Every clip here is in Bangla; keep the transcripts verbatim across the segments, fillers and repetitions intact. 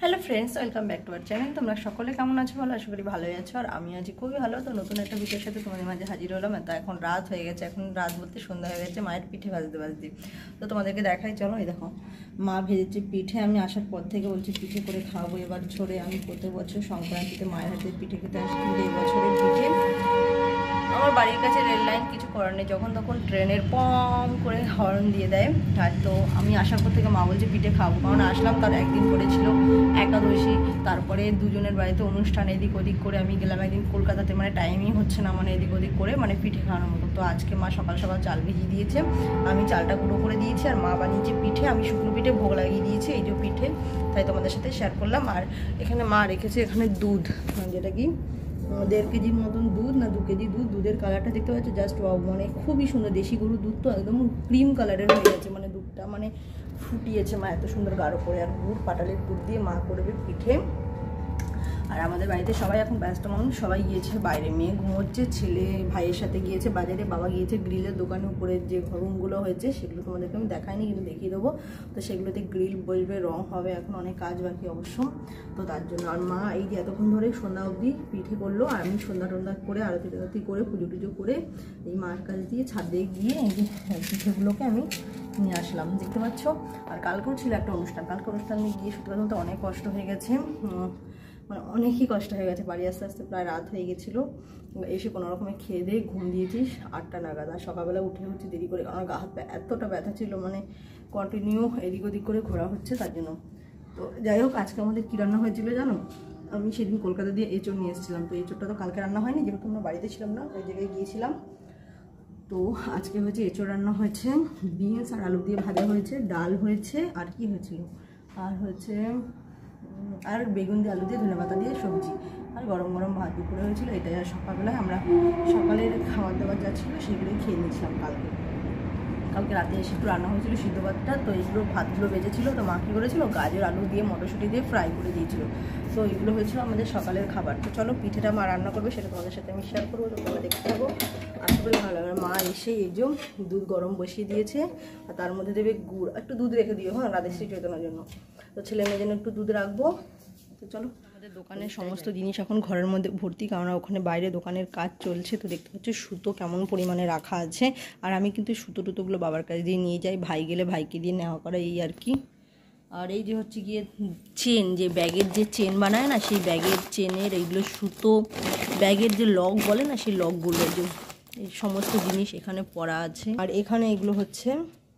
Hello friends, welcome back to our channel. তোমরা সকলে কেমন আছো? ভালো, আশা করি ভালোই আছো। আর আমি আছি খুবই ভালো। তো নতুন একটা ভিডিওর সাথে তোমাদের মাঝে হাজির হলাম। তো এখন রাত হয়ে গেছে, এখন রাত বলতে সন্ধ্যা হয়ে গেছে, মায়ের পিঠে ভাজতে ভাজতে। তো তোমাদেরকে দেখাই, চলো। এই দেখো, মা ভেজেছে পিঠে। আমি আসার পর থেকে বলছি পিঠে করে খাওয়াবো এবার ঝরে। আমি প্রত্যেক বছর সংক্রান্তিতে মায়ের হাতে পিঠে খেতে আসি, কিন্তু এই বছরের পিঠে আমার বাড়ির কাছে রেল লাইন, কিছু করার নেই। যখন তখন ট্রেনের পম করে হর্ন দিয়ে দেয়। আর তো আমি আসার পর থেকে মা বলছে পিঠে খাবো, কারণ আসলাম তার একদিন করেছিল একাদশী, তারপরে দুজনের বাড়িতে অনুষ্ঠান, এদিক ওদিক করে আমি গেলাম একদিন কলকাতাতে, মানে টাইমই হচ্ছে না মানে এদিক ওদিক করে মানে পিঠে খাওয়ানোর মতো। তো আজকে মা সকাল সকাল চাল ভিজিয়ে দিয়েছে, আমি চালটা গুঁড়ো করে দিয়েছি, আর মা বানিয়েছে পিঠে। আমি শুকনো পিঠে ভোগ লাগিয়ে দিয়েছি, এই যে পিঠে, তাই তোমাদের সাথে শেয়ার করলাম। আর এখানে মা রেখেছে এখানে দুধ, যেটা কি দেড় কেজির মতন দুধ না দু কেজি দুধ। দুধের কালারটা দেখতে পাচ্ছ, জাস্ট ওয়াও, মানে খুবই সুন্দর। দেশি গরুর দুধ তো একদম ক্রিম কালারের হয়ে গেছে, মানে দুধটা মানে ফুটিয়েছে মা এত সুন্দর গাঢ় করে। আর গুড়, পাটালির গুড় দিয়ে মা করবে পিঠে। আর আমাদের বাড়িতে সবাই এখন ব্যস্ত মানুষ, সবাই গিয়েছে বাইরে। মেয়ে ঘুমোচ্ছে, ছেলে ভাইয়ের সাথে গিয়েছে বাজারে, বাবা গিয়েছে গ্রিলের দোকানে। উপরে যে রুমগুলো হয়েছে সেগুলো তোমাদেরকে আমি দেখাইনি, কিন্তু দেখিয়ে দেবো। তো সেগুলোতে গ্রিল বসবে, রং হবে, এখন অনেক কাজ বাকি অবশ্য। তো তার জন্য আর মা এই যে এতক্ষণ ধরে সন্ধ্যা অবধি পিঠে করলো, আর আমি সন্ধ্যা টন্ধ্যা করে আরতি টারতি করে পুজো টুজো করে এই মার কাছ দিয়ে ছাদে গিয়ে এই যে পিঠেগুলোকে আমি নিয়ে আসলাম, দেখতে পাচ্ছ। আর কালকেও ছিল একটা অনুষ্ঠান, কালকে অনুষ্ঠানে গিয়ে সত্যি কথা বলতে অনেক কষ্ট হয়ে গেছে, মানে অনেকই কষ্ট হয়ে গেছে। বাড়ি আসতে আসতে প্রায় রাত হয়ে গেছিলো। এসে কোনো রকমে খেয়ে দিয়ে ঘুম দিয়েছিস আটটা নাগাদ। আর সকালবেলা উঠে হচ্ছে দেরি করে, আমার গা হাত পা এতটা ব্যথা ছিল, মানে কন্টিনিউ এদিক ওদিক করে ঘোরা হচ্ছে তার জন্য। তো যাই হোক, আজকে আমাদের কী রান্না হয়েছিল জানো? আমি সেদিন কলকাতা দিয়ে এঁচড় নিয়ে এসেছিলাম। তো এঁচড়টা তো কালকে রান্না হয়নি, যেহেতু আমরা বাড়িতে ছিলাম না, ওই জায়গায় গিয়েছিলাম। তো আজকে হচ্ছে এঁচড় রান্না হয়েছে, বিনস আর আলু দিয়ে ভাজা হয়েছে, ডাল হয়েছে, আর কি হয়েছিল, আর হচ্ছে আর বেগুন দিয়ে আলু দিয়ে ধনেপাতা দিয়ে সবজি, আর গরম গরম ভাত দুপুরে হয়েছিল এটাই। আর সকালবেলায় আমরা সকালের খাবার দাবার যা ছিল সেগুলোই খেয়ে নিয়েছিলাম। কালকে কালকে রাতে এসে একটু রান্না হয়েছিল সিদ্ধ ভাতটা, তো এইগুলো ভাতগুলো বেজেছিল। তো মা কী করেছিল, গাজর আলু দিয়ে মটরশুঁটি দিয়ে ফ্রাই করে দিয়েছিল। তো এইগুলো হয়েছিল আমাদের সকালের খাবার। তো চলো, পিঠেটা মা রান্না করবে, সেটা তোমাদের সাথে আমি শেয়ার করবো, তোমরা দেখতে থাকো। আশা করি ভালো লাগবে। মা এসে এই যে দুধ গরম বসিয়ে দিয়েছে, আর তার মধ্যে দেবে গুড়, একটু দুধ রেখে দিও, হ্যাঁ, রাধেশ্রী চৈতন্যের জন্য। তো ছেলে মেয়ের জন্য একটু দুধ রাখবো। তো চলো, আমাদের দোকানের সমস্ত জিনিস এখন ঘরের মধ্যে ভর্তি, কারণ ওখানে বাইরে দোকানের কাজ চলছে। তো দেখতে পাচ্ছি সুতো কেমন পরিমাণে রাখা আছে। আর আমি কিন্তু সুতো টুতোগুলো বাবার কাছে দিয়ে নিয়ে যাই, ভাই গেলে ভাইকে দিয়ে নেওয়া করা, এই আর কি। আর এই যে হচ্ছে গিয়ে চেন, যে ব্যাগের যে চেন বানায় না, সেই ব্যাগের চেনের এইগুলো সুতো, ব্যাগের যে লক বলে না, সেই লকগুলো, যে এই সমস্ত জিনিস এখানে পড়া আছে। আর এখানে এগুলো হচ্ছে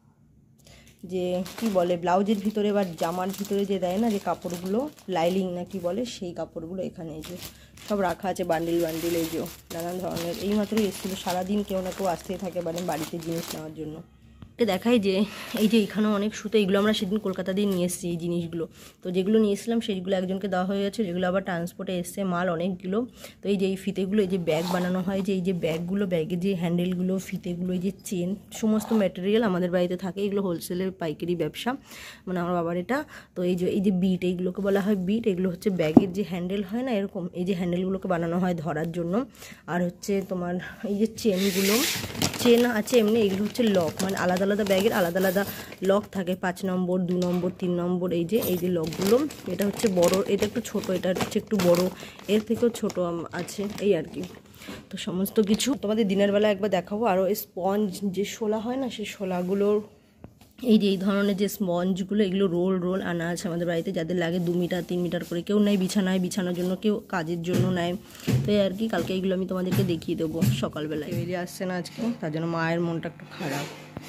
যে কি বলে, ব্লাউজের ভিতরে বা জামার ভিতরে যে দেয় না, যে কাপড়গুলো লাইলিং না কি বলে, সেই কাপড়গুলো এখানে এই যে সব রাখা আছে, বান্ডিল বান্ডিল, এই যে নানান ধরনের। এইমাত্রই এসেছিলো, সারাদিন কেউ না কেউ আসতেই থাকে মানে বাড়িতে জিনিস নেওয়ার জন্য। দেখাই যে এই যে এখানেও অনেক সুতো, এগুলো আমরা সেদিন কলকাতা দিয়ে নিয়ে এসেছি এই জিনিসগুলো। তো যেগুলো নিয়ে এসেছিলাম সেইগুলো একজনকে দেওয়া হয়ে গেছে, যেগুলো আবার ট্রান্সপোর্টে এসছে মাল অনেকগুলো। তো এই যে এই ফিতেগুলো, এই যে ব্যাগ বানানো হয়, যে এই যে ব্যাগগুলো, ব্যাগের যে হ্যান্ডেলগুলো, ফিতেগুলো, এই যে চেন, সমস্ত ম্যাটেরিয়াল আমাদের বাড়িতে থাকে। এগুলো হোলসেলের পাইকারি ব্যবসা, মানে আমার বাবার এটা। তো এই যে এই যে বিট, এইগুলোকে বলা হয় বিট। এগুলো হচ্ছে ব্যাগের যে হ্যান্ডেল হয় না এরকম, এই যে হ্যান্ডেলগুলোকে বানানো হয় ধরার জন্য। আর হচ্ছে তোমার এই যে চেনগুলো, চেন আছে এমনি, এগুলো হচ্ছে লক, মানে আলাদা আলাদা ব্যাগের আলাদা আলাদা লক থাকে, পাঁচ নম্বর, দু নম্বর, তিন নম্বর, এই যে এই যে লকগুলো। এটা হচ্ছে বড়, এটা একটু ছোট, এটা হচ্ছে একটু বড়, এর থেকেও ছোট আছে, এই আর কি। তো সমস্ত কিছু তোমাদের দিনের বেলা একবার দেখাবো। আরও স্পঞ্জ যে শোলা হয় না, সেই শোলাগুলোর এই যে এই ধরনের যে স্পঞ্জগুলো, এগুলো রোল রোল আনা আছে আমাদের বাড়িতে, যাদের লাগে দু মিটার তিন মিটার করে। কেউ নেয় বিছানায়, বিছানার জন্য, কেউ কাজের জন্য নেয়। তো এই আর কি, কালকে এইগুলো আমি তোমাদেরকে দেখিয়ে দেবো সকালবেলায়। বেরিয়ে আসছে না আজকে, তার জন্য মায়ের মনটা একটু খারাপ।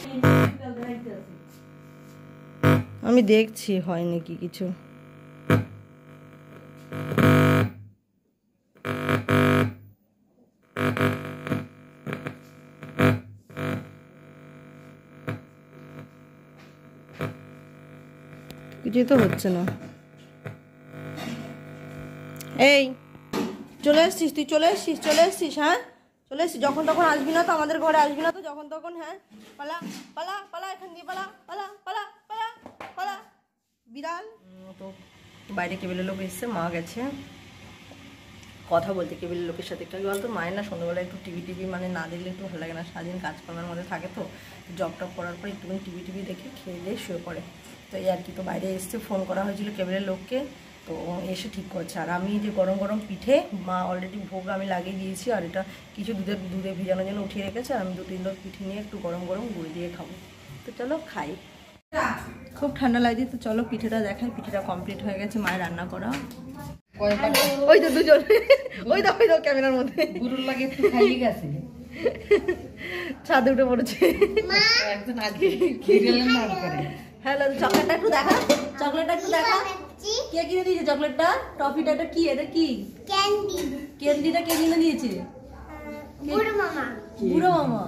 আমি দেখছি হয় নাকি কিছু। কিছুই তো হচ্ছে না। এই চলে এসছিস তুই, চলে এসছিস, চলে এসছিস, হ্যাঁ চলে এসছিস। যখন তখন আসবি না তো, আমাদের ঘরে আসবি না তো যখন তখন, হ্যাঁ। পালা পালা পালা, এখান দিয়ে পালা পালা পালা পালা পালা, বিড়াল। তো বাইরে কেবিলের লোক এসছে, মা গেছে কথা বলতে কেবিলের লোকের সাথে। একটু বলতো, মায়ের না সন্ধ্যাবেলা একটু টিভি টিভি মানে না দেখলে একটু ভালো লাগে না, সারাদিন কাজকর্মের মধ্যে থাকে। তো জব টপ করার পর একটুখানি টিভি টিভি দেখে খেয়ে দিয়ে শুয়ে পড়ে। তো এই আর কি। তো বাইরে এসছে, ফোন করা হয়েছিল কেবিলের লোককে। তো তো এসে ঠিক করছে। আর আমি যে গরম গরম পিঠে মা অলরেডি ভোগ আমি লাগিয়ে দিয়েছি, আর এটা কিছু দুধে দুধে ভিজানোর জন্য উঠিয়ে রেখেছে। আর আমি দু তিন লোক পিঠে নিয়ে একটু গরম গরম গুড় দিয়ে খাবো। তো চলো খাই। খুব ঠান্ডা লাগছে, তো চলো পিঠেটা দেখাই। পিঠেটা কমপ্লিট হয়ে গেছে মায়ের রান্না করা। ওই তো দুজন, ওই তো ওই তো ক্যামেরার মধ্যে গুড়ুর লাগে একটু খাইয়ে গেছে, ছাদে উঠে পড়েছে একজন আজকে হ্যালো। চকলেটটা একটু দেখা, চকলেটটা একটু দেখা। কে কিনে দিয়েছে চকলেটটা? টফিটা এটা কি? এটা কি ক্যান্ডি? ক্যান্ডিটা কে কিনে দিয়েছে? বুড়ো মামা। বুড়ো মামা।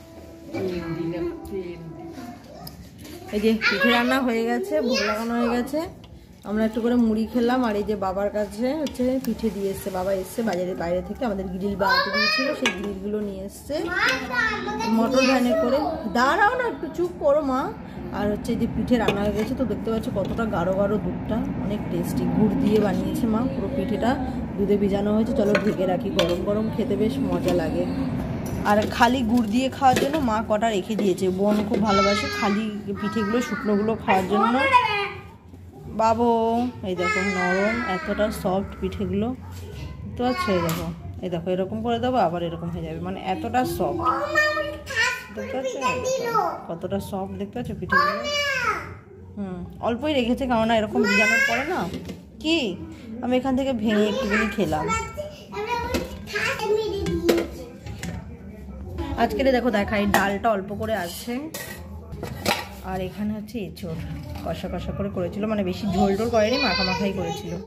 এই যে পিঠে রান্না হয়ে গেছে, ভোগ লাগানো হয়ে গেছে। আমরা একটু করে মুড়ি খেলাম। আর এই যে বাবার কাছে হচ্ছে পিঠে দিয়ে এসছে, বাবা এসছে বাজারে বাইরে থেকে, আমাদের গ্রিল বানাতে দিয়েছিল, সেই গ্রিলগুলো নিয়ে এসছে মোটর ভ্যানে করে। দাঁড়াও না একটু, চুপ করো মা। আর হচ্ছে যে পিঠে রান্না হয়ে গেছে, তো দেখতে পাচ্ছ কতটা গাঢ় গাঢ় দুধটা, অনেক টেস্টি। গুড় দিয়ে বানিয়েছে মা, পুরো পিঠেটা দুধে ভিজানো হয়েছে। চলো ঢেকে রাখি, গরম গরম খেতে বেশ মজা লাগে। আর খালি গুড় দিয়ে খাওয়ার জন্য মা কটা রেখে দিয়েছে, বোন খুব ভালোবাসে খালি পিঠেগুলো শুকনোগুলো খাওয়ার জন্য। বাবু এই দেখো নরম, এতটা সফট পিঠেগুলো তো আছে। এই দেখো, এই দেখো এরকম করে দেবো আবার এরকম হয়ে যাবে, মানে এতটা সফট দেখতে পাচ্ছ, কতটা সফট দেখতে পাচ্ছ পিঠেগুলো। হুম অল্পই রেখেছে, কারণ এরকম ভিজানোর পরে না কি আমি এখান থেকে ভেঙে একটুখানি খেলাম। আজকে দেখো দেখাই, ডালটা অল্প করে আছে। আর এখানে হচ্ছে এঁচোড় কষা কষা করে করেছিল, মানে বেশি ঝোল টোল করেনি, মাখা মাখাই করেছিল।